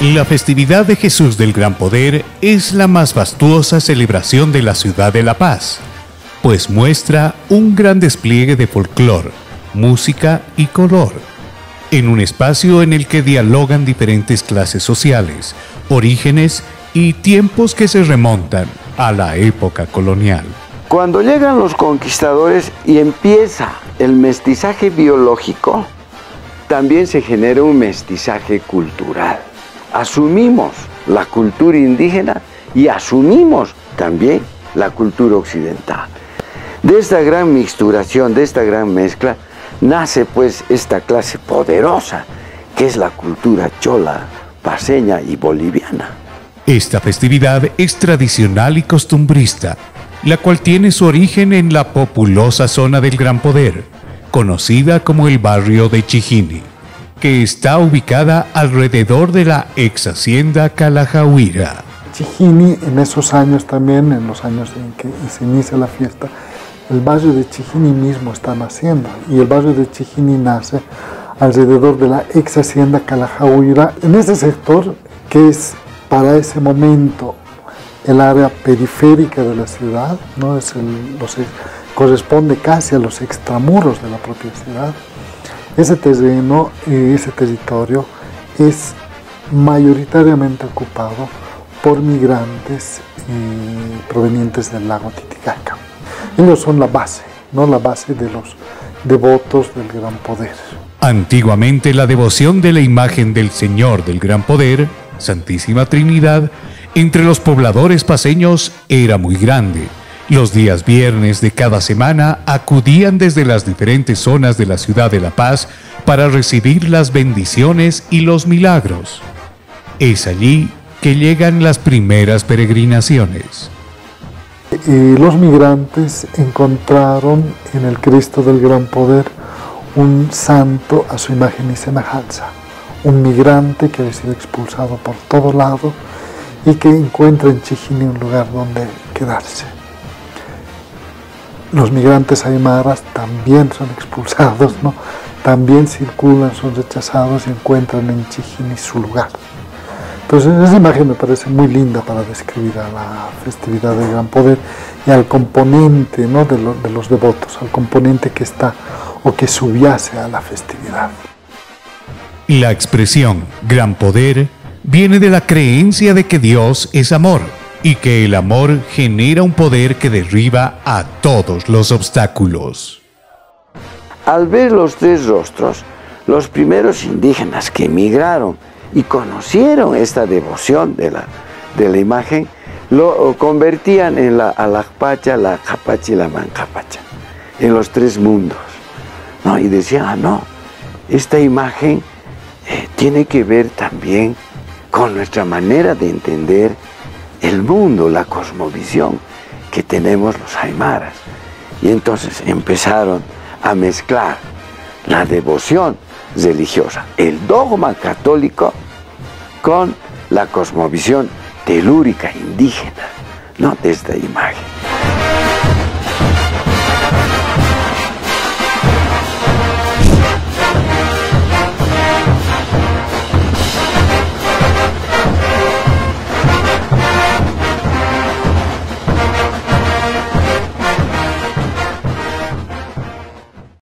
La festividad de Jesús del Gran Poder es la más fastuosa celebración de la ciudad de La Paz, pues muestra un gran despliegue de folclore, música y color, en un espacio en el que dialogan diferentes clases sociales, orígenes y tiempos que se remontan a la época colonial. Cuando llegan los conquistadores y empieza el mestizaje biológico, también se genera un mestizaje cultural. Asumimos la cultura indígena y asumimos también la cultura occidental. De esta gran mixturación, de esta gran mezcla, nace pues esta clase poderosa que es la cultura chola, paceña y boliviana. Esta festividad es tradicional y costumbrista, la cual tiene su origen en la populosa zona del Gran Poder, conocida como el barrio de Chijini, que está ubicada alrededor de la ex hacienda Calajahuira. Chijini, en esos años también, en los años en que se inicia la fiesta, el barrio de Chijini mismo está naciendo, y el barrio de Chijini nace alrededor de la ex hacienda Calajahuira, en ese sector que es para ese momento el área periférica de la ciudad, ¿no? Corresponde casi a los extramuros de la propia ciudad. Ese terreno, ese territorio es mayoritariamente ocupado por migrantes provenientes del lago Titicaca. Ellos son la base, ¿no? La base de los devotos del Gran Poder. Antiguamente la devoción de la imagen del Señor del Gran Poder, Santísima Trinidad, entre los pobladores paceños era muy grande. Los días viernes de cada semana acudían desde las diferentes zonas de la ciudad de La Paz para recibir las bendiciones y los milagros. Es allí que llegan las primeras peregrinaciones. Los migrantes encontraron en el Cristo del Gran Poder un santo a su imagen y semejanza, un migrante que había sido expulsado por todo lado y que encuentra en Chijini un lugar donde quedarse. Los migrantes aymaras también son expulsados, ¿no? También circulan, son rechazados y encuentran en Chijini su lugar. Entonces esa imagen me parece muy linda para describir a la festividad del Gran Poder y al componente, ¿no? de los devotos, al componente que está o que subyace a la festividad. La expresión Gran Poder viene de la creencia de que Dios es amor y que el amor genera un poder que derriba a todos los obstáculos. Al ver los tres rostros, los primeros indígenas que emigraron y conocieron esta devoción de la imagen, lo convertían en la Alacpacha, la Capacha y la Mancapacha, en los tres mundos, ¿no? Y decían, no, esta imagen tiene que ver también con nuestra manera de entender el mundo, la cosmovisión que tenemos los aymaras. Y entonces empezaron a mezclar la devoción religiosa, el dogma católico, con la cosmovisión telúrica indígena, ¿no? De esta imagen.